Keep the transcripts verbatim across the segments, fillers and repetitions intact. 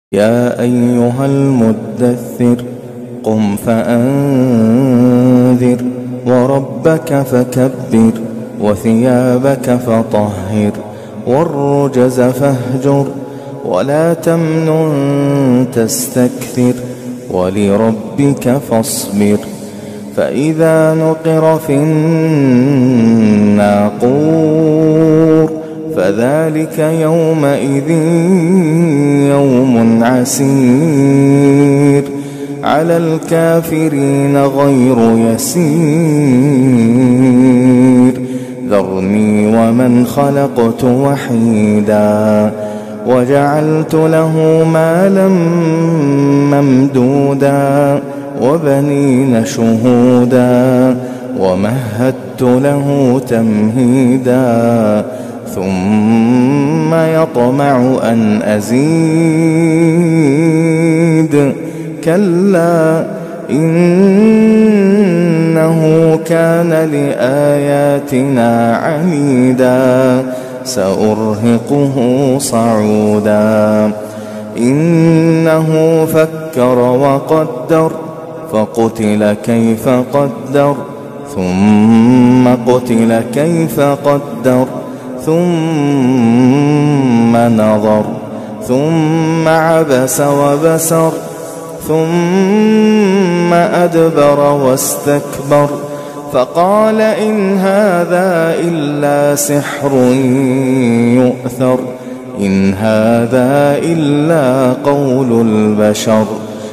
يا أيها المدثر قم فأنذر وربك فكبر وثيابك فطهر والرجز فاهجر ولا تمنن تستكثر ولربك فاصبر فإذا نقر في الناقور فذلك يومئذ يوم عسير على الكافرين غير يسير ذرني ومن خلقت وحيدا وجعلت له مالا ممدودا وبنين شهودا ومهدت له تمهيدا ثم يطمع أن أزيد كلا إنه كان لآياتنا عنيدا سأرهقه صعودا إنه فكر وقدر فقتل كيف قدر ثم قتل كيف قدر ثم نظر ثم عبس وبسر ثم أدبر واستكبر فقال إن هذا إلا سحر يؤثر إن هذا إلا قول البشر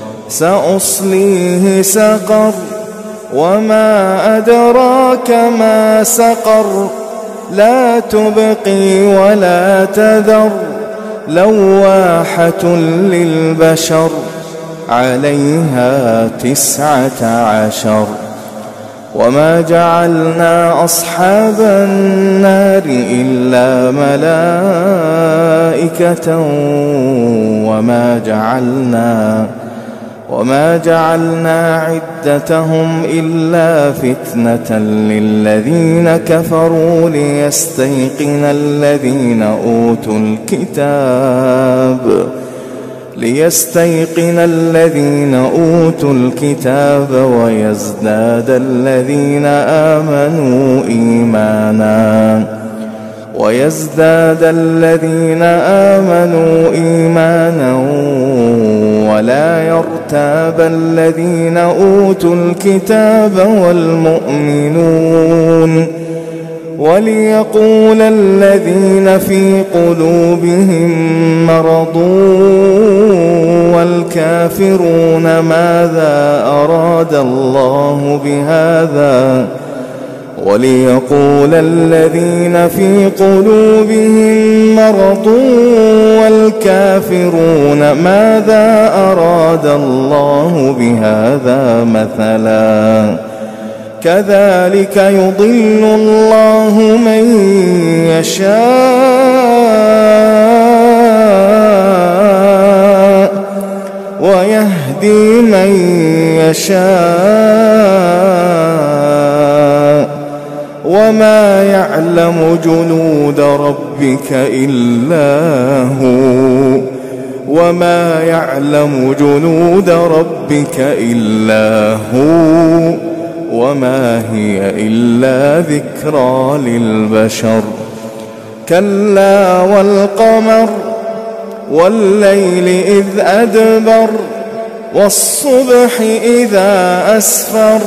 سأصليه سقر وما أدراك ما سقر لا تبقي ولا تذر لواحة للبشر عليها تسعة عشر وما جعلنا أصحاب النار إلا ملائكة وما جعلنا وما جعلنا عدتهم إلا فتنة للذين كفروا ليستيقن الذين أوتوا الكتاب ليستيقن الذين أوتوا الكتاب ويزداد الذين آمنوا إيمانا ويزداد الذين آمنوا إيمانا ولا يرتاب الذين أوتوا الكتاب والمؤمنون وليقول الذين في قلوبهم مرض والكافرون ماذا أراد الله بهذا وليقول الذين في قلوبهم مرض والكافرون ماذا أراد الله بهذا مثلا كذلك يضل الله من يشاء ويهدي من يشاء وما يعلم جنود ربك إلا هو وما يعلم جنود ربك إلا هو وما هي إلا ذكرى للبشر كلا والقمر والليل إذ أدبر والصبح إذا أسفر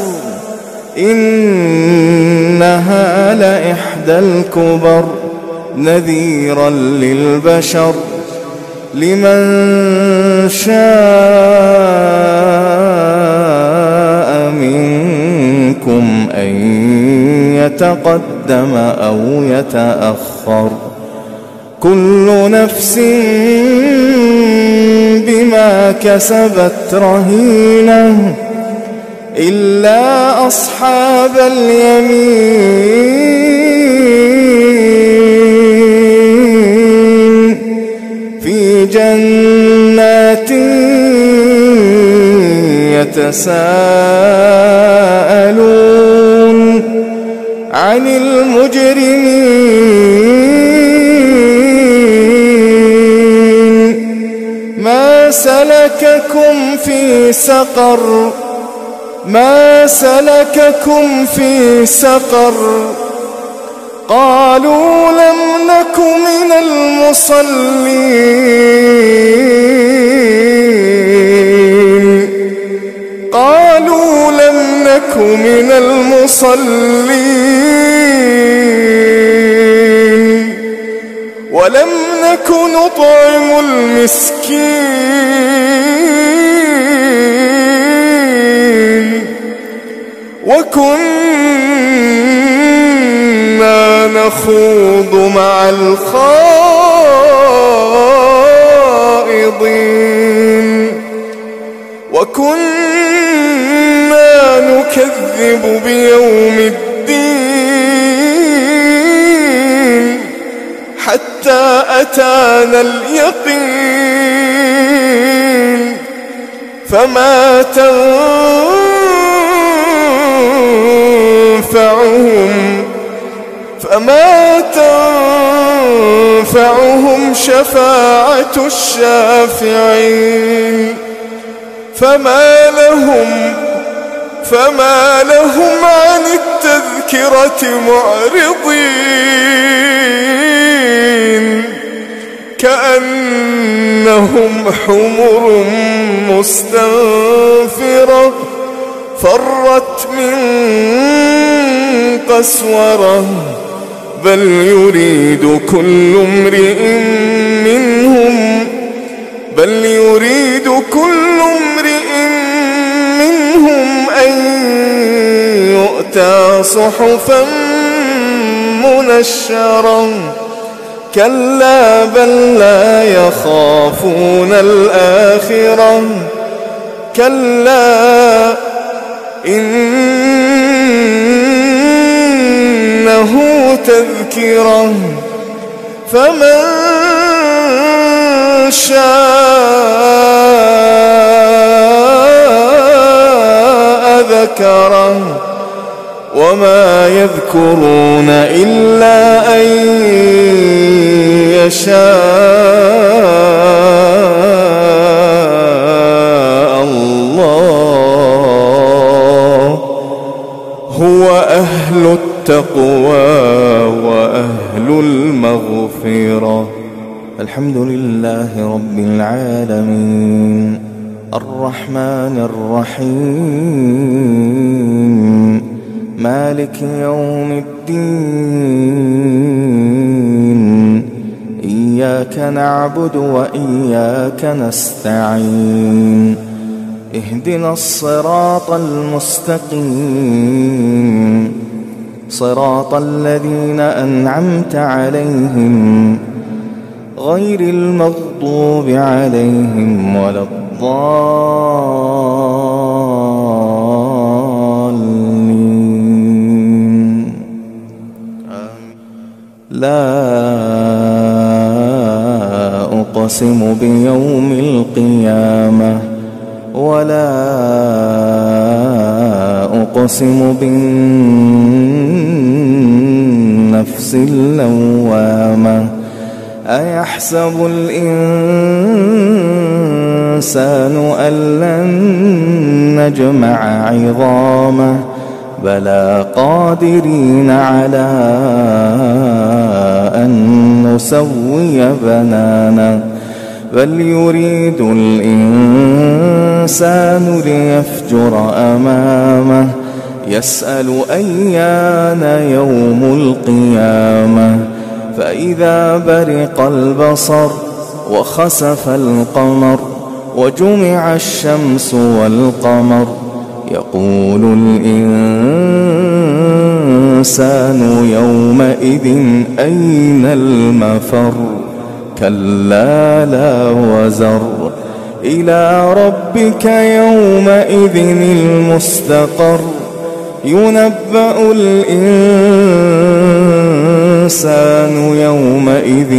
إنها لإحدى الكبر نذيرا للبشر لمن شاء منكم أن يتقدم أو يتأخر كل نفس بما كسبت رهينة إلا أصحاب اليمين في جنات يتساءلون عن المجرمين ما سلككم في سقر ما سلككم في سقر قالوا لم نك من المصلين قالوا لم نك من المصلين ولم نك نطعم المسكين وكنا نخوض مع الخائضين وكنا نكذب بيوم الدين حتى أتانا اليقين فما تنفعهم فما تنفعهم شفاعة الشافعين فما لهم فما لهم عن التذكرة معرضين كأنهم حمر مستنفرة فرت من قسورة بل يريد كل امرئ منهم بل يريد كل امرئ منهم أن يؤتى صحفا منشرة كلا بل لا يخافون الآخرة كلا إنه تذكرة فمن شاء ذكره وما يذكرون إلا أن يشاء الله هو أهل التقوى وأهل المغفرة. الحمد لله رب العالمين الرحمن الرحيم مالك يوم الدين إياك نعبد وإياك نستعين اهدنا الصراط المستقيم صراط الذين أنعمت عليهم غير المغضوب عليهم ولا الضالين. لا أقسم بيوم القيامة ولا أقسم بالنفس اللوامة أيحسب الإنسان أن لن نجمع عظامه بلى قادرين على أن نسوي بنانه بل يريد الإنسان ليفجر أمامه يسأل أيان يوم القيامة فإذا برق البصر وخسف القمر وجمع الشمس والقمر يقول الإنسان يومئذ أين المفر كلا لا وزر إلى ربك يومئذ المستقر ينبأ الإنسان يومئذ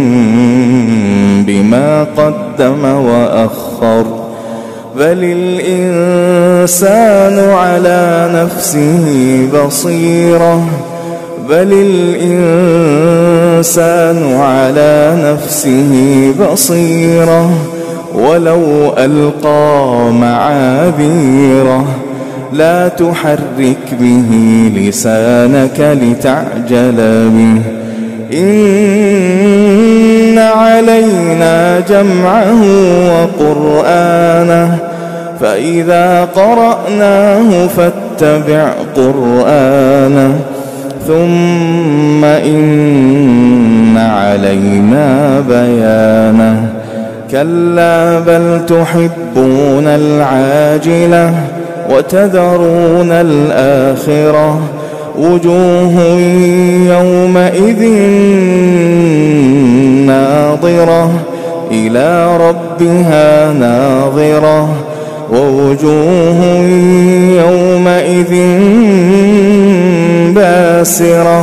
بما قدم وأخر بل الإنسان على نفسه بصيرة بل الإنسان على نفسه بصيرة ولو ألقى معاذيره لا تحرك به لسانك لتعجل به إن علينا جمعه وقرآنه فإذا قرأناه فاتبع قرآنه ثم إن علينا بيانه كلا بل تحبون العاجلة وتذرون الآخرة وجوه يومئذ ناظرة إلى ربها ناظرة ووجوه يومئذ باسرة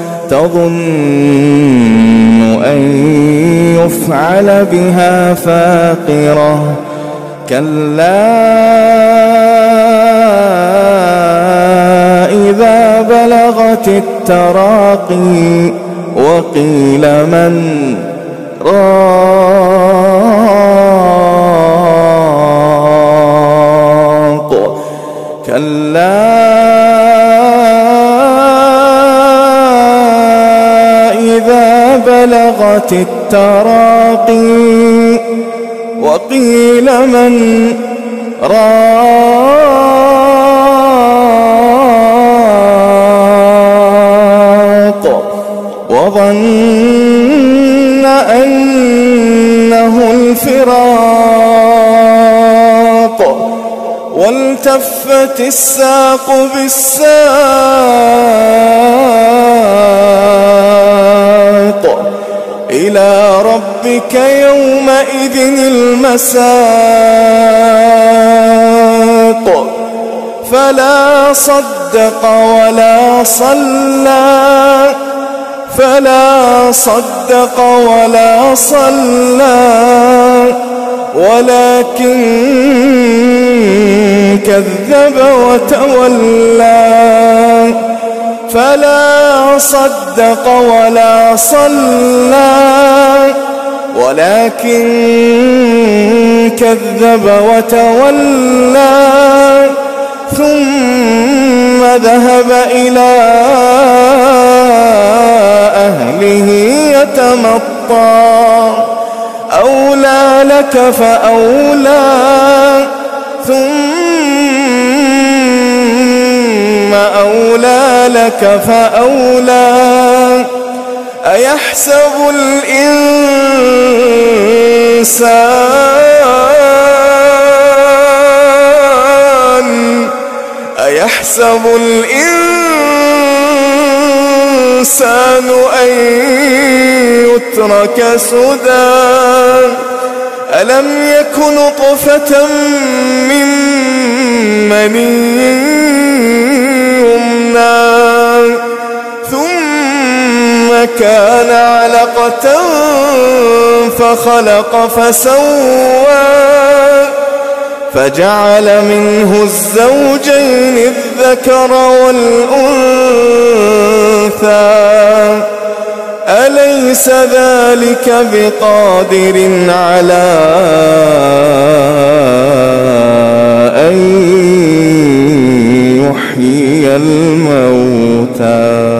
تظن أن يفعل بها فاقرة كلا إذا بلغت التراقي وقيل من راق كلا إذا بلغت التراقي وقيل من راق وظن أنه الفراق والتفت الساق بالساق إلى ربك يومئذ المساق فلا صدق ولا صلى فلا صدق ولا صلى ولكن كذب وتولى فلا صدق ولا صلى ولكن كذب وتولى ثم ذهب إلى أهله يتمطى أولى لك فأولى ثم أولى لك فأولى أيحسب الإنسان أيحسب الإنسان أن يترك سدى ألم يك نطفة من مني يمنى ثم كان علقة فخلق فسوى فجعل منه الزوجين الذكر والأنثى أليس ذلك بقادر على أن يحيي الموتى